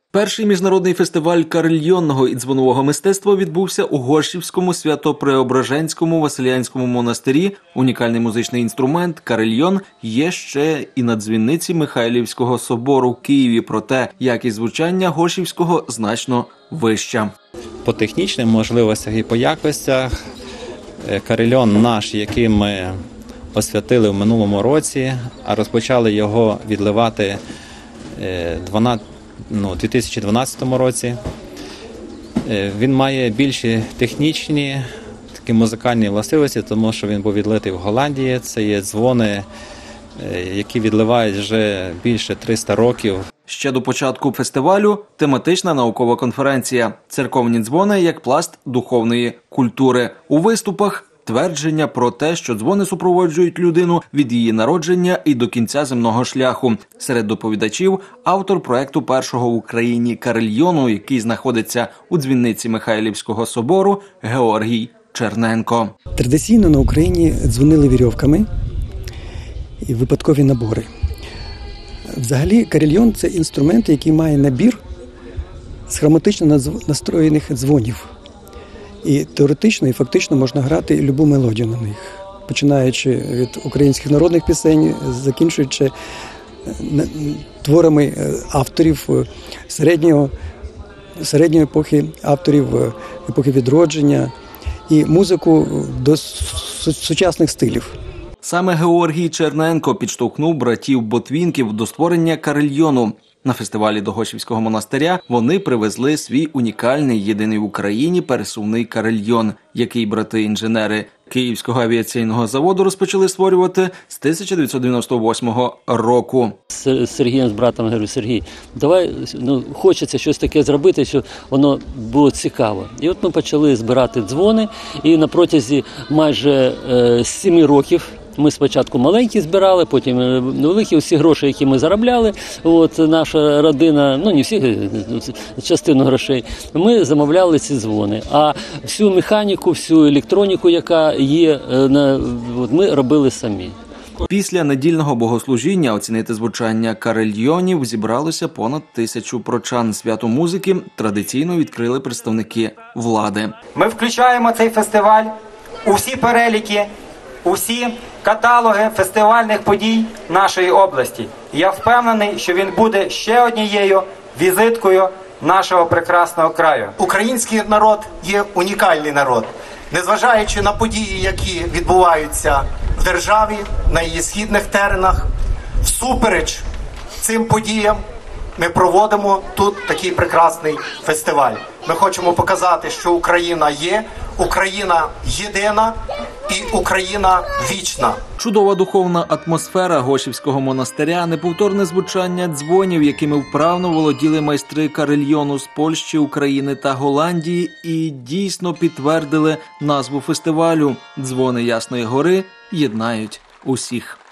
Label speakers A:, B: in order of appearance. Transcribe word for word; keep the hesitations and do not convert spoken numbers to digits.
A: Перший міжнародний фестиваль карельйонного і дзвонового мистецтва відбувся у Гошівському Свято-Преображенському Василянському монастирі. Унікальний музичний інструмент карельйон є ще і на дзвіниці Михайлівського собору в Києві, проте якість звучання Гошівського значно вища.
B: По технічних можливостях і по якостях карельйон наш, який ми освятили в минулому році, а розпочали його відливати дванадцятого Ну, у дві тисячі дванадцятому році. Він має більші технічні такі музикальні властивості, тому що він був відлитий в Голландії. Це є дзвони, які відливають вже більше триста років.
A: Ще до початку фестивалю тематична наукова конференція «Церковні дзвони як пласт духовної культури». У виступах твердження про те, що дзвони супроводжують людину від її народження і до кінця земного шляху. Серед доповідачів – автор проекту першого в Україні карельйону, який знаходиться у дзвіниці Михайлівського собору, Георгій Черненко.
C: Традиційно на Україні дзвонили вірьовками і випадкові набори. Взагалі карельйон – це інструмент, який має набір з хроматично настроєних дзвонів. І теоретично і фактично можна грати любу мелодію на них, починаючи від українських народних пісень, закінчуючи творами авторів середнього, середньої епохи, авторів епохи відродження і музику до сучасних стилів.
A: Саме Георгій Черненко підштовхнув братів Ботвінків до створення карельйону. На фестивалі до Гошівського монастиря вони привезли свій унікальний, єдиний в Україні пересувний карельйон, який брати-інженери Київського авіаційного заводу розпочали створювати з тисяча дев'ятсот дев'яносто восьмого року.
D: З Сергієм, з братом, говорю: Сергій, давай, ну, хочеться щось таке зробити, щоб воно було цікаво. І от ми почали збирати дзвони, і на протязі майже е, семи років ми спочатку маленькі збирали, потім великі, всі гроші, які ми заробляли, от наша родина, ну не всі, частину грошей, ми замовляли ці дзвони. А всю механіку, всю електроніку, яка є, от ми робили самі.
A: Після недільного богослужіння оцінити звучання карельйонів зібралося понад тисячу прочан. Свято музики традиційно відкрили представники влади.
E: Ми включаємо цей фестиваль у всі переліки, у всі каталоги фестивальних подій нашої області. Я впевнений, що він буде ще однією візиткою нашого прекрасного краю.
F: Український народ є унікальний народ. Незважаючи на події, які відбуваються в державі, на її східних теренах, всупереч цим подіям ми проводимо тут такий прекрасний фестиваль. Ми хочемо показати, що Україна є, Україна єдина і Україна вічна.
A: Чудова духовна атмосфера Гошівського монастиря, неповторне звучання дзвонів, якими вправно володіли майстри карельйону з Польщі, України та Голландії, і дійсно підтвердили назву фестивалю. Дзвони Ясної Гори єднають усіх.